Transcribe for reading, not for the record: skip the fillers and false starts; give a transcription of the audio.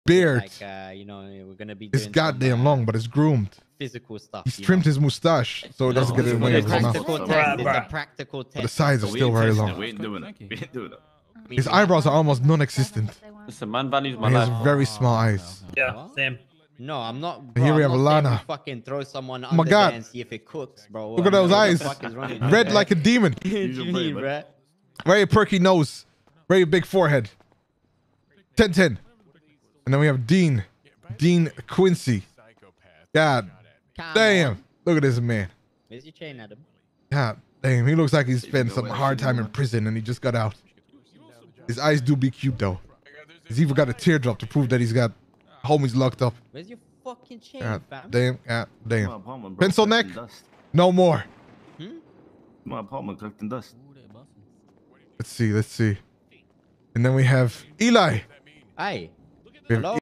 beard you know, we're gonna be is doing goddamn some, long, but it's groomed. physical stuff. He's trimmed his mustache so it doesn't get in the way of his mouth. Practical test. It's a practical test. But the sides are still very long. We ain't doing it. We ain't doing it. His eyebrows are almost non-existent. Listen, man values my And he has life. very small eyes. Yeah, same. No, I'm not. And Bro, here we I'm have not saying Lana. we fucking throw someone Oh under my God. there and see if it cooks, bro. Look at those eyes. Red like a demon. What do you mean, bro? Very perky nose. Very big forehead. 10-10. And then we have Dean. Dean Quincy. God damn. Look at this man. Where's your chain, Adam? God damn. He looks like he spent some hard time in prison and he just got out. His eyes do be cute though. He's even got a teardrop to prove that he's got homies locked up. Where's your fucking chain, God fam? damn. God damn. My apartment, bro, Pencil neck? collecting dust. No more. My apartment collecting dust. Let's see. Let's see. And then we have Eli. Hey. We have Hello?